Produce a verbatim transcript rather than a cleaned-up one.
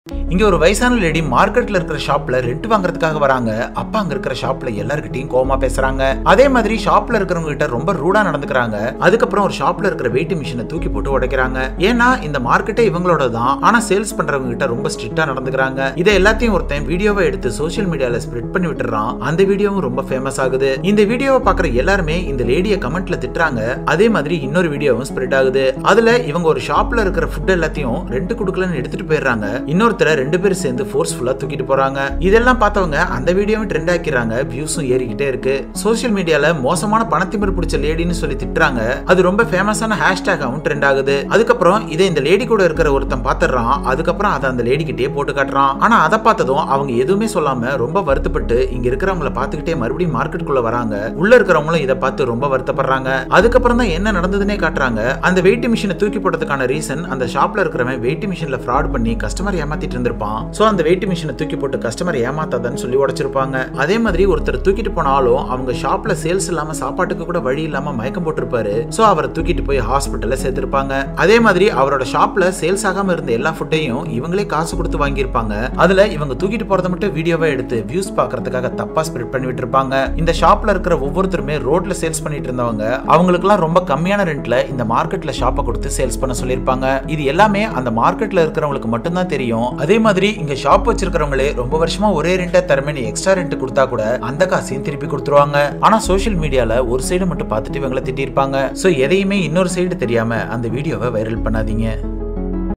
இங்க ஒரு வயசான லேடி மார்க்கெட்ல இருக்கிற ஷாப்ல ரெண்ட் வாங்குறதுக்காக வராங்க. அப்பா அங்க இருக்கிற ஷாப்ல எல்லார்கிட்டயும் கோவமா பேசுறாங்க. அதே மாதிரி ஷாப்ல இருக்கிறவங்க கிட்ட ரொம்ப ரூடா நடந்துக்கிறாங்க. அதுக்கப்புறம் ஒரு ஷாப்ல இருக்கிற வெயிட் மிஷினை தூக்கி போட்டு உடைக்கிறாங்க. ஏன்னா இந்த மார்க்கெட்டே இவங்களோட தான். ஆனா சேல்ஸ் பண்றவங்க கிட்ட ரொம்ப ஸ்ட்ரிக்ட்டா நடந்துக்கிறாங்க. இதை எல்லாத்தையும் ஒருத்தன் வீடியோவை எடுத்து சோசியல் மீடியால ஸ்ப்ரெட் பண்ணி விட்டுறான். அந்த வீடியோவும் ரொம்ப ஃபேமஸ் ஆகுது. இந்த வீடியோவை பாக்குற எல்லாருமே இந்த லேடியை கமெண்ட்ல திட்டுறாங்க. அதே மாதிரி இன்னொரு வீடியோவும் ஸ்ப்ரெட் ஆகுது. அதுல இவங்க ஒரு ஷாப்ல இருக்கிற ஃபுட் எல்லாத்தையும் ரெண்ட் கொடுக்கலன்னு எடுத்துட்டு போயிடுறாங்க. இன்னொருத்தர ரெண்டு பேர் சேர்ந்து ஃபோர்ஸ்ஃபுல்லா தூக்கிட்டு போறாங்க. இதெல்லாம் பார்த்தவங்க அந்த வீடியோவை ட்ரெண்ட் ஆக்கிறாங்க. வியூஸும் ஏறிக்கிட்டே இருக்கு. சோசியல் மீடியால மோசமான பணத்திமிர் பிடிச்ச லேடின்னு சொல்லி திட்டுறாங்க. அது ரொம்ப ஃபேமஸான ஹேஷ்டேகாவும் ட்ரெண்ட் ஆகுது. அதுக்கப்புறம் இதை இந்த லேடி கூட இருக்கிற ஒருத்தன் பாத்துறான். அதுக்கப்புறம் அதை அந்த லேடி கிட்டே போட்டு காட்டுறான். ஆனா அதை பார்த்ததும் அவங்க எதுவுமே சொல்லாம ரொம்ப வருத்தப்பட்டு இங்க இருக்கிறவங்களை பார்த்துக்கிட்டே மறுபடியும் மார்க்கெட்டுக்குள்ள வராங்க. உள்ள இருக்கிறவங்களும் இதை பார்த்து ரொம்ப வருத்தப்படுறாங்க. அதுக்கப்புறம் தான் என்ன நடந்ததுன்னே காட்டுறாங்க. அந்த வெயிட் மிஷினை தூக்கி போட்டதுக்கான ரீசன் அந்த ஷாப்ல இருக்கிறவன் வெயிட் மிஷின்ல ஃப்ராட் பண்ணி கஸ்டமர் ஏமாத்திட்டு இருந்திருப்பான். சோ அந்த வெயிட் மிஷினை தூக்கி போட்டு கஸ்டமர் ஏமாத்தாதன்னு சொல்லி உடைச்சிருப்பாங்க. அதே மாதிரி ஒருத்தர் தூக்கிட்டு போனாலும் அவங்க ஷாப்ல சேல்ஸ் இல்லாம சாப்பாட்டுக்கு கூட வழி இல்லாம மயக்கம் போட்டிருப்பாரு. சோ அவரை தூக்கிட்டு போய் ஹாஸ்பிட்டல்ல சேர்த்திருப்பாங்க. அதே மாதிரி அவரோட ஷாப்ல சேல்ஸ் ஆகாம இருந்த எல்லா ஃபுட்டையும் இவங்களே காசு கொடுத்து வாங்கியிருப்பாங்க. அதுல இவங்க தூக்கிட்டு போறத மட்டும் வீடியோவா எடுத்து வியூஸ் பாக்குறதுக்காக தப்பா ஸ்ப்ரெட் பண்ணி விட்டுருப்பாங்க. இந்த ஷாப்ல இருக்கிற ஒவ்வொருத்தருமே ரோட்ல சேல்ஸ் பண்ணிட்டு இருந்தவங்க அவங்களுக்கு எல்லாம் ரொம்ப கம்மியான ரெண்ட்ல இந்த மார்க்கெட்ல ஷாப்பை கொடுத்து சேல்ஸ் பண்ண சொல்லியிருப்பாங்க. இது எல்லாமே அந்த மார்க்கெட்ல இருக்கிறவங்களுக்கு மட்டும்தான் தெரியும். அதே மாதிரி இங்க ஷாப் வச்சிருக்கிறவங்களே ரொம்ப வருஷமா ஒரே ரெண்டா தரமே எக்ஸ்ட்ரா ரெண்ட் கொடுத்தா கூட அந்த காசையும் திருப்பி கொடுத்துருவாங்க. ஆனா சோசியல் மீடியால ஒரு சைடு மட்டும் பார்த்துட்டு இவங்களை திட்டிருப்பாங்க. சோ எதையுமே இன்னொரு சைடு தெரியாம அந்த வீடியோவை வைரல் பண்ணாதீங்க.